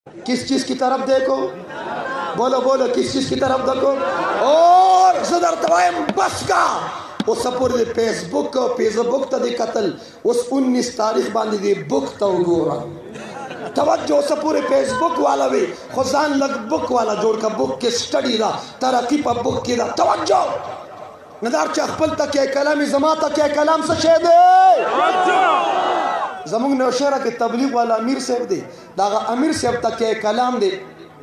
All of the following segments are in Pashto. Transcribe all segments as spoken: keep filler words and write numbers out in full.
किस चीज की तरफ देखो, बोलो बोलो किस चीज की तरफ देखो। और सदर तवायम बस का वो सपुर दे फेसबुक को फेसबुक तदी कतल उस उन्नीस तारीख बांधी दे बुक तो गोरा तवज्जो सपुर फेसबुक वाला भी खुजान लग बुक वाला जोड़ का बुक के स्टडी दा तरक्की पर बुक की दा तवज्जो नदार चखपल तक के कलामी जमा तक के कलाम से शेद जमुंग नौशेरा के तबलीग वाला अमीर साहब दे दागा अमीर साहब तक के कलाम दे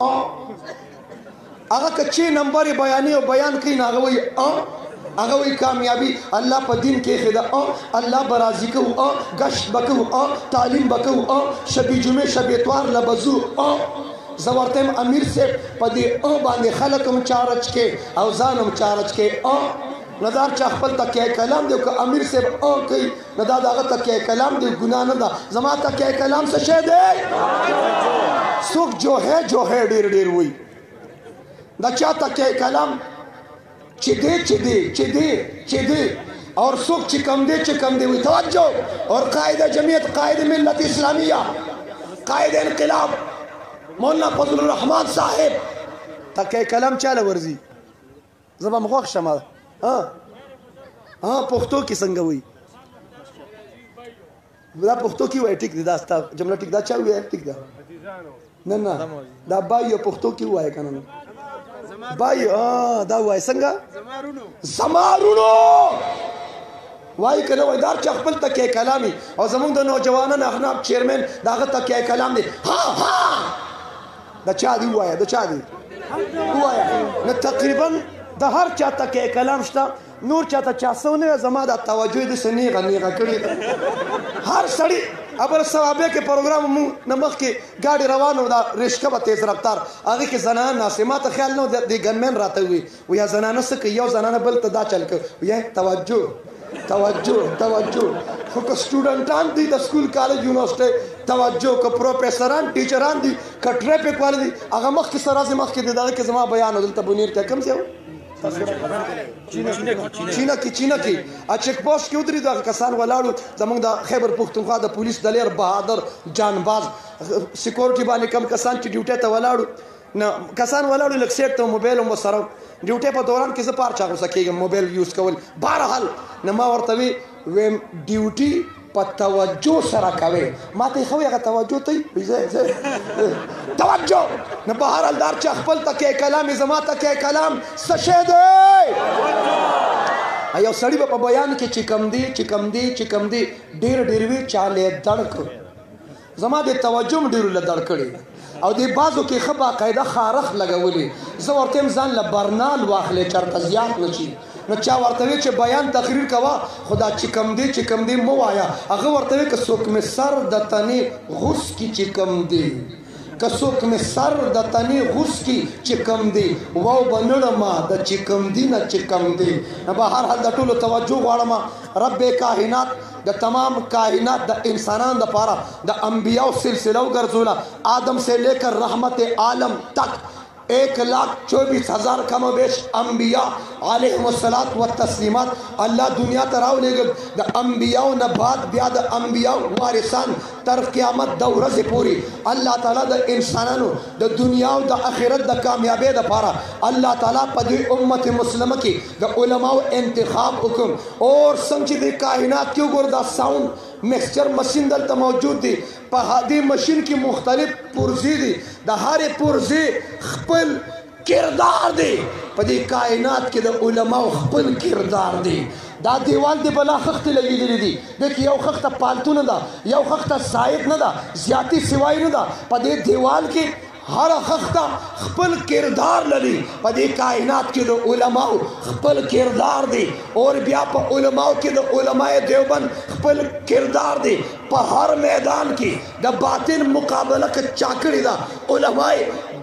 अगर कच्चे नंबर बयानी और बयान की ना वही अगर वही कामयाबी अल्लाह पर दिन के खिदा अल्लाह बराजी को गश्त बकू तालीम बकू शबी जुमे शबी इतवार लबजू जबरतम अमीर से पदी बांधे खलकम चारच के अवजानम चारच के नदार चखपल तक के कलाम दे का अमीर से ओ कई नदा दागा तक के कलाम दे गुनाह नदा जमा तक के कलाम से शे दे सुख जो है जो है डेर डेर हुई दचा तक के कलाम चिदे चिदे चिदे चिदे और सुख चिकम दे चिकम दे हुई तवज्जो और कायदे जमीयत कायदे मिल्लत इस्लामिया कायदे इनकलाब मौलाना फजलुर रहमान साहिब तक के कलाम चाल वर्जी जबा मखोख शमा हाँ हाँ पुख्तो की संग हुई दा पुख्तो की हुआ है ठीक दास्ता जमला ठीक दा चाह हुआ है ठीक दा ना ना दा बाई पुख्तो की हुआ है कानून बाई हाँ दा हुआ है संगा ज़मारुनो वाई कनो वैदार चखपल तक के कलामी और जमुन दो नौजवानन अखनाब चेयरमैन दागत तक के कलाम दे हाँ हाँ दा चाह दी हुआ है दा चाह दी हुआ है न तकरीबन द हर चाहता के कलाम शता नूर चाहता चासो ने जमादा तवज्जो दे सनी गनी का कड़ी हर सड़ी अबर सवाबे के प्रोग्राम मु नमक के गाड़ी रवान होदा रिश्का बा तेज रफ्तार आगे के जनाना नासिमा त ख्याल नो दे गनमैन राते हुई वो या जनाना से के यो जनाना बल तदा चल के ये तवज्जो तवज्जो तवज्जो को स्टूडेंटान दी द स्कूल कॉलेज यूनिवर्सिटी तवज्जो को प्रोफेसरान टीचरान दी कटरे पे क्वालिटी अगर मख के सराज मख के दादा के जमा बयान हो दल तबनीर के कम से हो चीना की चीना की आ चेक पोस्ट के उधरी दा कसान वालाड़ू जमंग दा खैबर पुख्तनख्वा दा पुलिस दलेर बहादुर जानबाज सिक्योरिटी बाने कम कसान की ड्यूटी त वालाड़ू न कसान वालाड़ू लक्सेट तो मोबाइल हम सर ड्यूटी पर दौरान किसे पार चाहो सकेगा मोबाइल यूज कवल बहरहाल नमा वर्तवी वे ड्यूटी पर तवज्जो सरा कवे माते खवे अगर तवज्जो तई जे जे तवज्जो न बहरहाल दार चखपल तक के कलाम जमा तक के कलाम सशेदे आयो सड़ी बप बयान के चिकम दी चिकम दी चिकम दी डेर डेरवी चाले दड़क जमा दे तवज्जो में डेर ल दड़कड़ी और दे बाजो के खबा कायदा खारख लगवली जवरतम जान ल बरनाल वाखले चरतजियात नची न चा वर्तवे चे बयान तकरीर कवा खुदा चिकम दे चिकम दे मो आया अगर वर्तवे के सोक में सर दतनी घुस की चिकम दे कसोक में सर दतनी घुस की चिकम दे वो बनड़मा द चिकम दी न चिकम दे न बाहर हल दटुलो तवज्जो वाड़मा रब्बे काहिनात द तमाम काहिनात द इंसानान द पारा द अंबिया सिलसिला गर्जुला आदम से लेकर रहमत आलम तक एक लाख चौबीस हजार कम बेश अम्बिया अलैहिमुस्सलात व तस्लीमात अल्लाह दुनिया तराव ले गल द अम्बिया न बाद ब्याद अम्बिया वारिसान तर क़यामत दौर से पूरी अल्लाह ताला द इंसानों द दुनिया द आखिरत द कामयाबी द पारा अल्लाह ताला पदी उम्मत मुस्लिम की द उलमा इंतखाब हुक्म और संचित कायनात क्यों गुरदा साउंड मिक्सचर मशीन दल मौजूद थी पहाड़ी मशीन की मुख्तलिफ पुर्जी दी दहारे पुर्जी खपल किरदार दे पदी कायनात के द उलमा खपल किरदार दे दा दीवाल दे बला खख्त लगी दी दी देखिए यो खख्त पालतू न दा यो खख्त साइब न दा ज्यादा सिवाई न दा पदी दीवाल की हर खख्ता खपल किरदार लड़ी पदी कायनात के दो उलमाओ खपल किरदार दे और ब्या पर उलमाओ के दो उलमाए देवबंद खपल किरदार दे पर हर मैदान की द बातिन मुकाबला के चाकरी दा उलमाए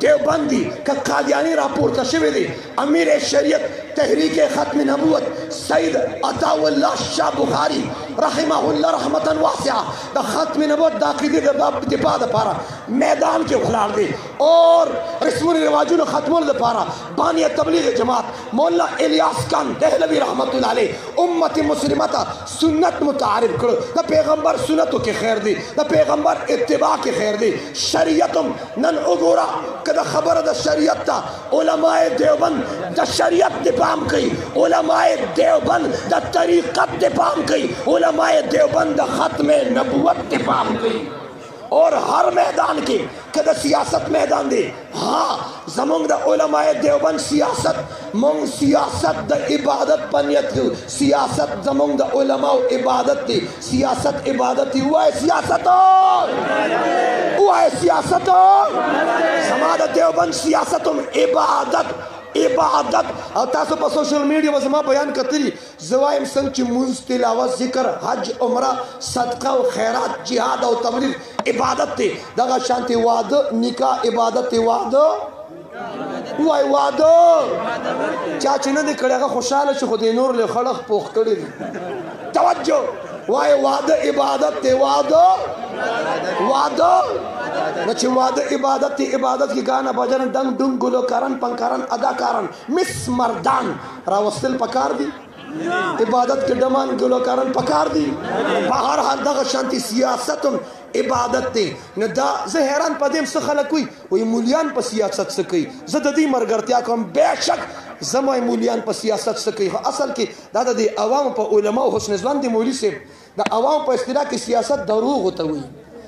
دیوبندی که قادیانی راپورته شوی دی امیر شریعت تحریک ختم نبوت سید عطا الله شاه بخاری رحمه الله رحمتا واسعه د ختم نبوت د عقیدې د دفاع دپاره میدان کې ولاړ دی اور رسمونو رواجونو ختمولو دپاره بانی تبلیغ جماعت مولا الیاس خان دهلوی رحمت الله علیه امت مسلمه ته سنت متعارف کړو د پیغمبر سنتو کې خیر دی د پیغمبر اتباع کې خیر دی شریعت نن وګوره که د خبره د شریعت ته علماء دیوبند د شریعت دفاع کوي علماء دیوبند د طریقت دفاع کوي علماء دیوبند د ختم نبوت دفاع کوي اور ہر میدان کے کہ سیاست میدان دے ہاں زمونگ دا علماء دیوبند سیاست مونگ سیاست دا عبادت پنیت کی سیاست زمونگ دا علماء عبادت دی سیاست عبادت دی وہ ہے سیاست وہ ہے سیاست زمان دا دیوبند سیاست عبادت عبادت او تاسو په سوشل میډیا باندې ما بیان کړی زوایم څنګه چې مونږ تلاوت ذکر حج عمره صدقه او خیرات جهاد او تبلیغ عبادت دی دغه شانتي واده نکاح عبادت دی واده وای واده چا چې نه دی کړی هغه خوشحاله شي خو د نور له خلق پوخ کړی توجه وای واده عبادت دی واده واده نہ چې واده عبادت دی عبادت کی گانا بجن ډنګ ډنګ ګلو کارن پنکارن ادا کارن مس مردان راوستل پکار دی عبادت کې ډمان ګلو کارن پکار دی بهر حال دغه شانتي سیاست عبادت دی نه دا زه حیران پدیم څه خلک وي وي مولیان په سیاست څه کوي زه د دې مرګرتیا کوم بهشک زما مولیان په سیاست څه کوي اصل کې دا د عوام په علماء حسن ځوان دي مولوی صاحب د عوام په اصطلاح کې سیاست دروغ وته وي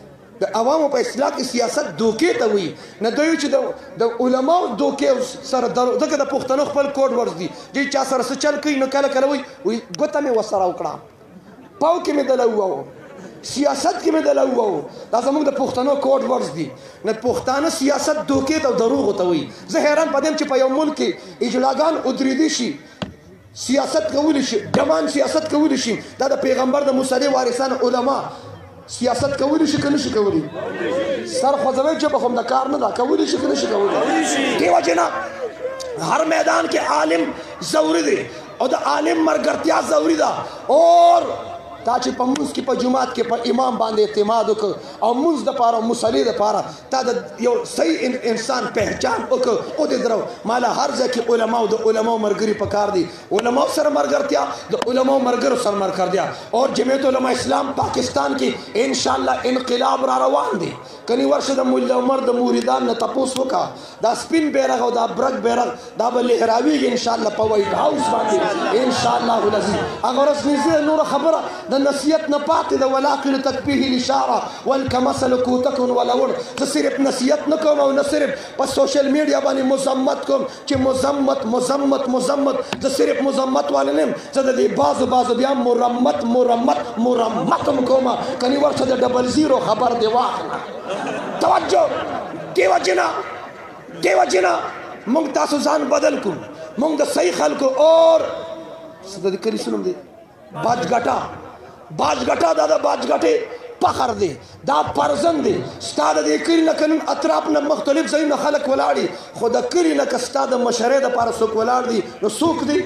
د عوامو په اصطلاح کې سیاست دوکې ته وي نه دوی چې د علماو دوکې سره درو دغه د پښتنو خپل کوډ ورز دي چې چا سره څه چل کوي نو کله کله وي وي ګوته مې وسره وکړه پاو کې مې دله ووهو سیاست کې مې دله ووهو دا زموږ د پښتنو کوډ ورز دي نه پښتانه سیاست دوکې ته او دروغو ته وي زه حیران پدیم چې په یو ملک کې اجلاګان ودرېدي شي سیاست کولی شي ډمان سیاست کولی شي دا د پیغمبر د موسی وارثان علما سیاست کولی شي که نشي کولی سر خوځوي چې به هم د کار نه ده کولی شي که نشي کولی دې وجې نه هر میدان کې عالم ضروري دی او د عالم مرګرتیا ضروري ده اور تا چې په مونځ کې په جومات کې په امام باندې اعتماد وکړ او مونځ دپاره مصلي دپاره تا د یو صحیح انسان پہچان وکړ او دې درو مالا هر ځای کې علماو د علماو ملګري پکار دي علماو سره مرګرتیا د علماو ملګرو سره مرګرتیا اور جمعیت علماء اسلام پاکستان کې انشاءالله انقلاب را روان دی کني ورشه د مولا عمر د موریدان نه تپوس وکړه دا سپین بیرغ او دا برګ بیرغ دا به لهراویږي انشاءالله په وایټ هاوس باندې انشاءالله العزیز هغه ورځ نږدې نوره خبره د نصیحت نه پاتې ده ولکن تکفیه الاشاره والکمثل کوتکن ولور زه صرف نصیحت نه کوم او نه صرف په سوشل میډیا باندې مذمت کوم چې مذمت مذمت مذمت زه صرف مذمت والا نه یم زه د دې بعضو بعضو بیا مرمت مرمت مرمت هم کوم کني ورشه د ډبل زیرو خبر دی واخله توجه دیو جنا دیو جنا مونږ تاسو ځان بدل کو مونږ د صحیح خلکو اور څه د کلی سنم دی باج ګټا باج ګټا دا د باج ګټې فخر دی دا پرزن دی ستا د دې کلي نه که نن اطراف نه مختلف ځایونه خلک ولاړ دي خو د کلي نه که ستا د مشرۍ دپاره څوک ولاړ دي نو څوک دی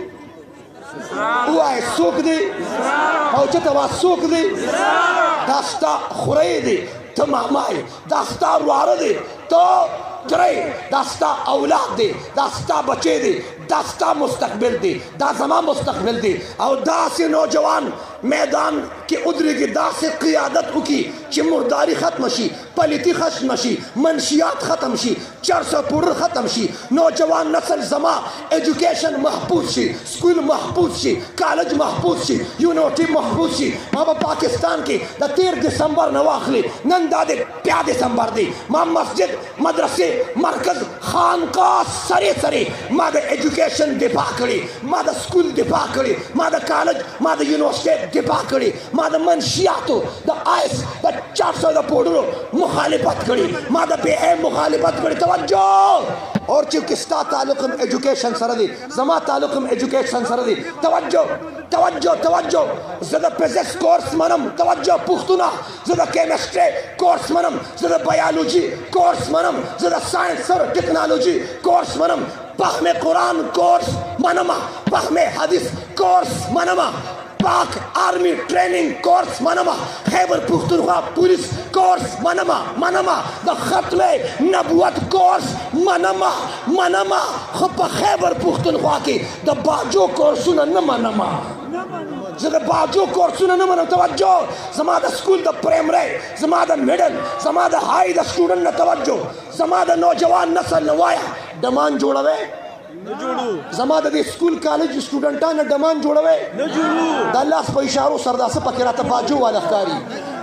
ووایه څوک دی او چېته وا څوک دی دا ستا خوری دی ته ماما یې دا ستا ورواره دی ته ترې دا ستا اولاد دی دا ستا بچی دی دا ستا مستقبل دی دا زما مستقبل دی او داسې نوجوان میدان کې ودرېږي داسې قیادت وکړي چې مرداري ختمه شي پلیتي ختمه شي منشیات ختم شي چرس او پوډر ختم شي نوجوان نسل زما ایجوکیشن محفوظ شي سکول محفوظ شي کالج محفوظ شي یونیورسټي محفوظ شي ما په پاکستان کې د تیر دسمبر نه واخلي نن دا د بیا دسمبر دی ما مسجد مدرسې مرکز خانقاه سرې سرې ما د ایجوکیشن دفاع کړي ما د سکول دفاع کړي ما د کالج ما د یونیورسټي دفاع کړي ما د منشیاتو د آیس د چار سو د پوډرو مخالفت کړي ما د بې مخالفت کړي توجه اور چې ستا تعلق هم ایجوکیشن سره دی زما تعلق هم ایجوکیشن سره دی توجه توجه توجه زه د فزکس کورس منم توجه پښتونه زه د کیمسټري کورس منم زه د بایولوژي کورس منم زه د ساینس سره ټیکنالوژي کورس منم فهم قرآن کورس منم فهم حدیث کورس منم پاک آرمی ټریننګ کورس منما خیبر پختونخوا پولیس کورس منما منما د ختم نبوت کورس منما منما خو په خیبر پختونخوا کې د باجو کورسونه نه منما زه د باجو کورسونه نه منم توجه زما د سکول د پرایمري زما د میډل زما د هاي د سټوډنټ نه توجه زما د نوجوان نسل نه وایا ډمان جوړوي زما د دې سکول کالج سټوډنټانو ډمان جوړوي د الله په اشارو سرداسه پکې راته باجو والا ښکاري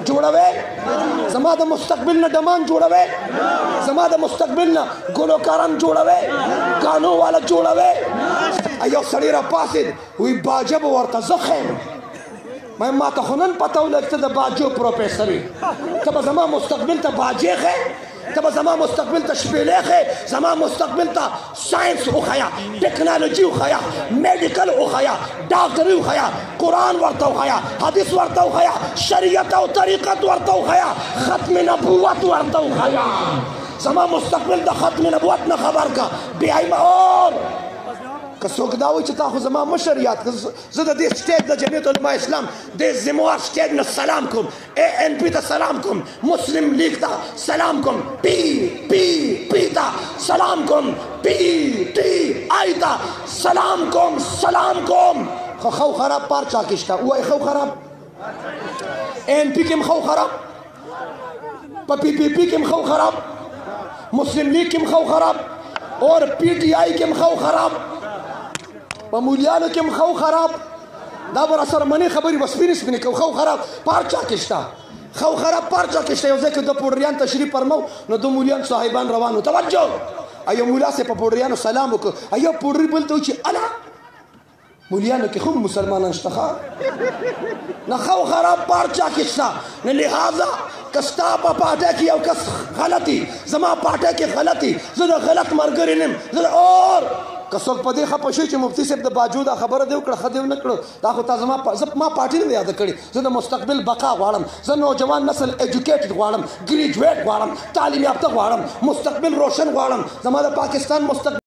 جوړوي زما د مستقبل نه ډمان جوړوي زما د مستقبل نه ګلوکاران جوړوي قانون والا جوړوي ایو سړی را پاسید وی باجه به ورته زه خیم ما ما ته خو نن پته ولګ ته د باجو پروفیسر یې ته به زما مستقبل ته باجې ښې ته به زما مستقبل ته شپېلې ښې زما مستقبل ته ساینس وښیه ټیکنالوجي وښیه میډیکل وښیه ډاکټري وښیه قرآن ورته وښیه حدیث ورته وښیه شریعت او طریقت ورته وښیه ختم نبوت ورته وښیه زما مستقبل د ختم نبوت نه خبر کا بیا اور که څوک دا وایي چې تا خو زما مشر یاد کړه زه د دې سټیټ د جمعیت علما اسلام د زموار سټیټ نه سلام کوم اے این پی ته سلام کوم مسلم لیگ ته سلام کوم پی پی پی ته سلام کوم پی ټي آی ته سلام کوم سلام کوم خو خو خراب پار چا کې شته وایي خو خراب این پی کې هم خو خراب په پی پی پی کې هم خو خراب مسلم لیگ کې هم خو خراب اور پی ټي آی کې هم خو خراب په مولیانو کې هم خو خراب دا به راسره منې خبرې به سپینې سپینې کوو خو خراب پارچا کې شته خو خراب پارچا کې شته یو ځای کې دوه پوډریان تشریف فرمو نو دوه مولیان صاحبان روان وو توجه ایو مولا صاحب په پوډریانو سلام وکړو ایو پوډري بل ته وایي چې الا مولیانو کې خو مسلمانان شته ښه نه خو خراب پارچا کې شته نه لہذا که ستا په پاټۍ کې یو کس غلطي زما پاټۍ کې غلطي زه د غلط ملګری نه یم زه اور که څوک په دې خفه شي چې مفتي صاحب د باجو دا خبره دې وکړه ښه دې ونه کړه دا خو تا زما زه ما پارټي نه یاده کړې زه د مستقبل بقا غواړم زه نوجوان نسل ایجوکیټډ غواړم ګریجویټ غواړم تعلیم یافته غواړم مستقبل روشن غواړم زما د پاکستان مستقبل